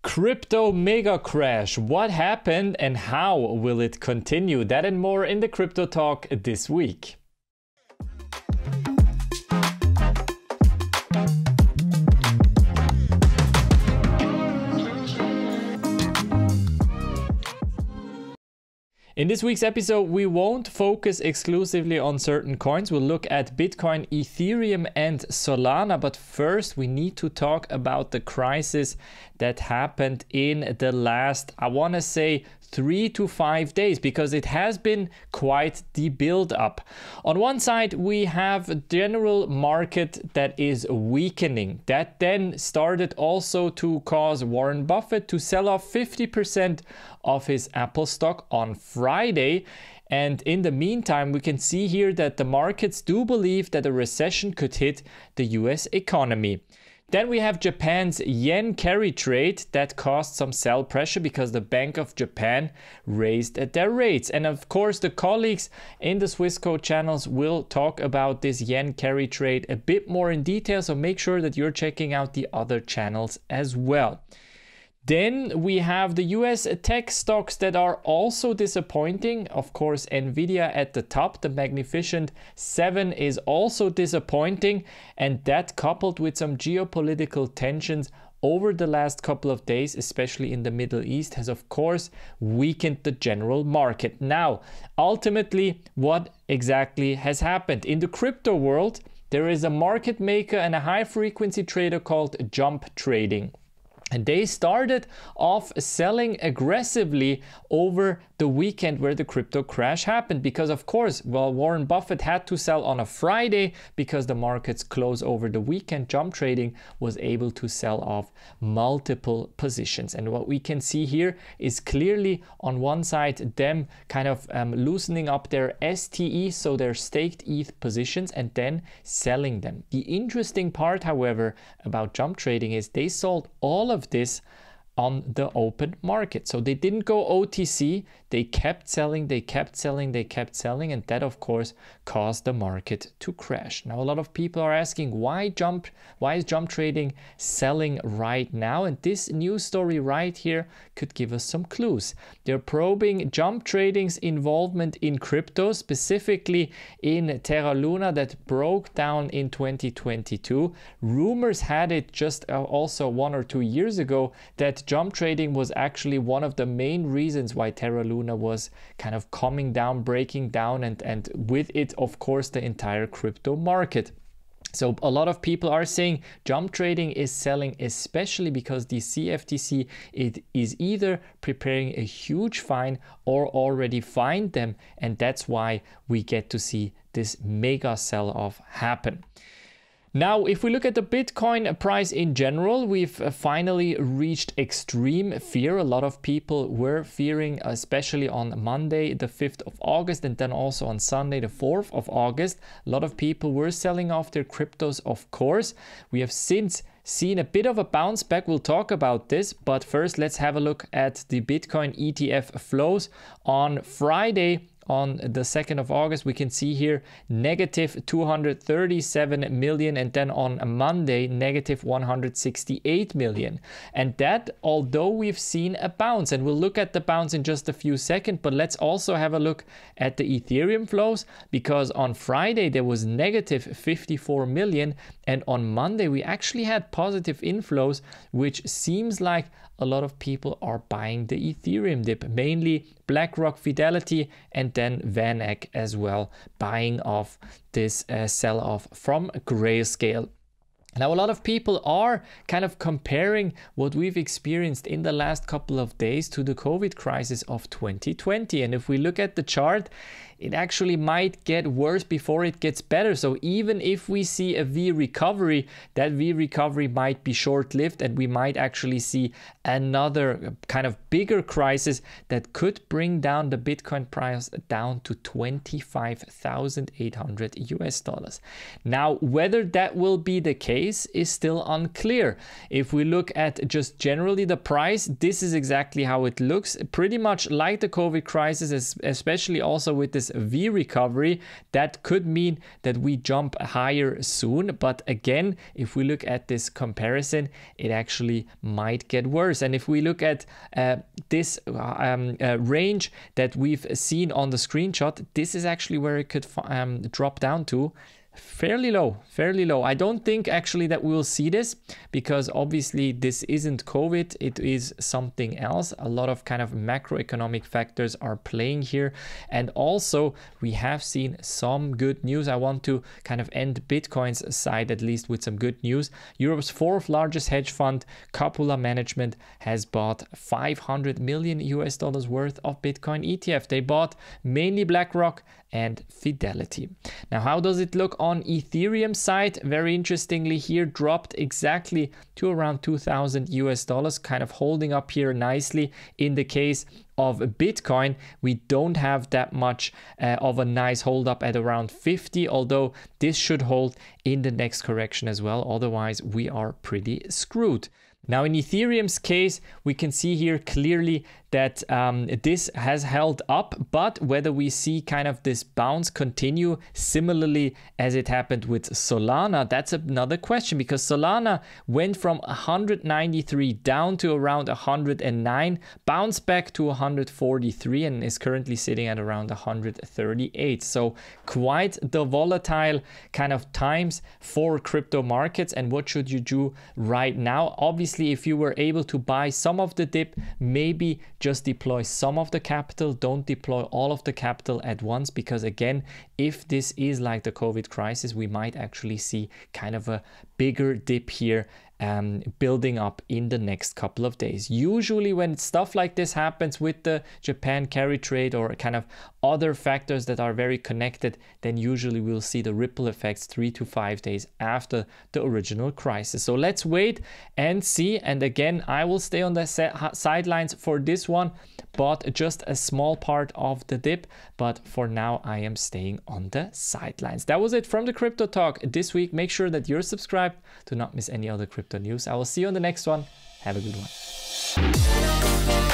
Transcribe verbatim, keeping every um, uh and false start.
Crypto mega crash. What happened and how will it continue? That and more in the Crypto Talk this week. In this week's episode, we won't focus exclusively on certain coins. We'll look at Bitcoin, Ethereum, and Solana. But first, we need to talk about the crisis that happened in the last, I want to say, three to five days, because it has been quite the build up. On one side, we have a general market that is weakening. That then started also to cause Warren Buffett to sell off fifty percent of his Apple stock on Friday. And in the meantime, we can see here that the markets do believe that a recession could hit the U S economy. Then we have Japan's yen carry trade that caused some sell pressure because the Bank of Japan raised their rates. And of course, the colleagues in the Swissquote channels will talk about this yen carry trade a bit more in detail. So make sure that you're checking out the other channels as well. Then we have the U S tech stocks that are also disappointing. Of course, Nvidia at the top, the Magnificent Seven is also disappointing. And that, coupled with some geopolitical tensions over the last couple of days, especially in the Middle East, has of course weakened the general market. Now, ultimately, what exactly has happened? In the crypto world, there is a market maker and a high frequency trader called Jump Trading. And they started off selling aggressively over the weekend where the crypto crash happened. Because of course, well, Warren Buffett had to sell on a Friday because the markets close over the weekend. Jump Trading was able to sell off multiple positions. And what we can see here is clearly on one side, them kind of um, loosening up their S T E, so their staked E T H positions, and then selling them. The interesting part, however, about Jump Trading is they sold all of this on the open market. So they didn't go O T C, they kept selling, they kept selling, they kept selling, and that of course caused the market to crash. Now a lot of people are asking, why jump why is Jump Trading selling right now? And this news story right here could give us some clues. They're probing Jump Trading's involvement in crypto, specifically in Terra Luna that broke down in twenty twenty-two. Rumors had it just uh, also one or two years ago that Jump Trading was actually one of the main reasons why Terra Luna was kind of coming down, breaking down, and, and with it, of course, the entire crypto market. So a lot of people are saying Jump Trading is selling, especially because the C F T C it is either preparing a huge fine or already fined them. And that's why we get to see this mega sell-off happen. Now, if we look at the Bitcoin price in general, we've finally reached extreme fear. A lot of people were fearing, especially on Monday, the fifth of August, and then also on Sunday, the fourth of August. A lot of people were selling off their cryptos, of course. We have since seen a bit of a bounce back. We'll talk about this, but first let's have a look at the Bitcoin E T F flows. On Friday, on the second of August, we can see here negative two hundred thirty-seven million, and then on a Monday, negative one hundred sixty-eight million. And that, although we've seen a bounce, and we'll look at the bounce in just a few seconds, but let's also have a look at the Ethereum flows, because on Friday there was negative fifty-four million, and on Monday we actually had positive inflows, which seems like a lot of people are buying the Ethereum dip, mainly BlackRock, Fidelity, and then Van Eck as well, buying off this uh, sell-off from Grayscale. Now, a lot of people are kind of comparing what we've experienced in the last couple of days to the COVID crisis of twenty twenty. And if we look at the chart, it actually might get worse before it gets better. So even if we see a V recovery, that V recovery might be short-lived, and we might actually see another kind of bigger crisis that could bring down the Bitcoin price down to twenty-five thousand eight hundred U S dollars. Now, whether that will be the case, case is still unclear. If we look at just generally the price, this is exactly how it looks, pretty much like the COVID crisis, especially also with this V recovery. That could mean that we jump higher soon, but again, if we look at this comparison, it actually might get worse. And if we look at uh, this um, uh, range that we've seen on the screenshot, this is actually where it could um, drop down to. Fairly low, fairly low. I don't think actually that we will see this, because obviously this isn't COVID, it is something else. A lot of kind of macroeconomic factors are playing here. And also we have seen some good news. I want to kind of end Bitcoin's side at least with some good news. Europe's fourth largest hedge fund, Capula Management, has bought five hundred million U S dollars worth of Bitcoin E T F. They bought mainly BlackRock and Fidelity. Now, how does it look on Ethereum side? Very interestingly, here dropped exactly to around two thousand U S dollars, kind of holding up here nicely. In the case of Bitcoin, we don't have that much uh, of a nice hold up at around fifty, although this should hold in the next correction as well. Otherwise, we are pretty screwed. Now, in Ethereum's case, we can see here clearly that um, this has held up, but whether we see kind of this bounce continue similarly as it happened with Solana, that's another question, because Solana went from one hundred ninety-three down to around one hundred nine, bounced back to one hundred forty-three, and is currently sitting at around one hundred thirty-eight. So quite the volatile kind of times for crypto markets. And what should you do right now? Obviously, if you were able to buy some of the dip, maybe just deploy some of the capital. Don't deploy all of the capital at once, because again, if this is like the COVID crisis, we might actually see kind of a bigger dip here um, building up in the next couple of days. Usually when stuff like this happens with the Japan carry trade or kind of other factors that are very connected, then usually we'll see the ripple effects three to five days after the original crisis. So let's wait and see. And again, I will stay on the sidelines for this one, but just a small part of the dip. But for now, I am staying on the sidelines. That was it from the Crypto Talk this week. Make sure that you're subscribed to not miss any other crypto news. I will see you on the next one. Have a good one.